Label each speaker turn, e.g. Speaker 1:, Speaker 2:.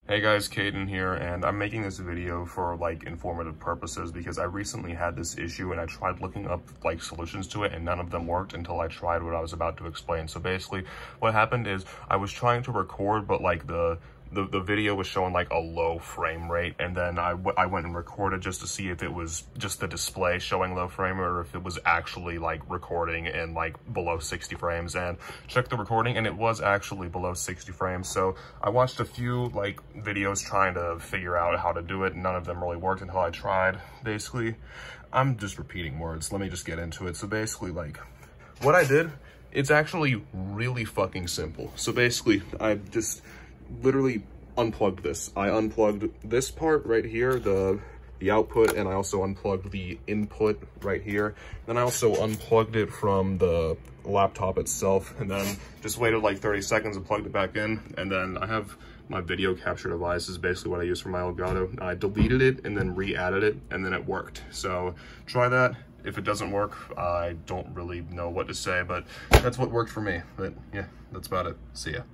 Speaker 1: Hey guys, Cadin here, and I'm making this video for like informative purposes because I recently had this issue and I tried looking up like solutions to it and none of them worked until I tried what I was about to explain. So basically what happened is I was trying to record, but like the video was showing like a low frame rate, and then I went and recorded just to see if it was just the display showing low frame or if it was actually like recording in like below 60 frames, and checked the recording and it was actually below 60 frames. So I watched a few like videos trying to figure out how to do it. None of them really worked until I tried. Basically, I'm just repeating words. Let me just get into it. So basically, like what I did, it's actually really fucking simple. So basically I just literally unplugged this. I unplugged this part right here, the output, and I also unplugged the input right here. Then I also unplugged it from the laptop itself, and then just waited like 30 seconds and plugged it back in. And then I have my video capture device. This is basically what I use for my elgato. I deleted it and then re-added it, and then it worked. So try that. If it doesn't work, I don't really know what to say, but that's what worked for me. But yeah, that's about it. See ya.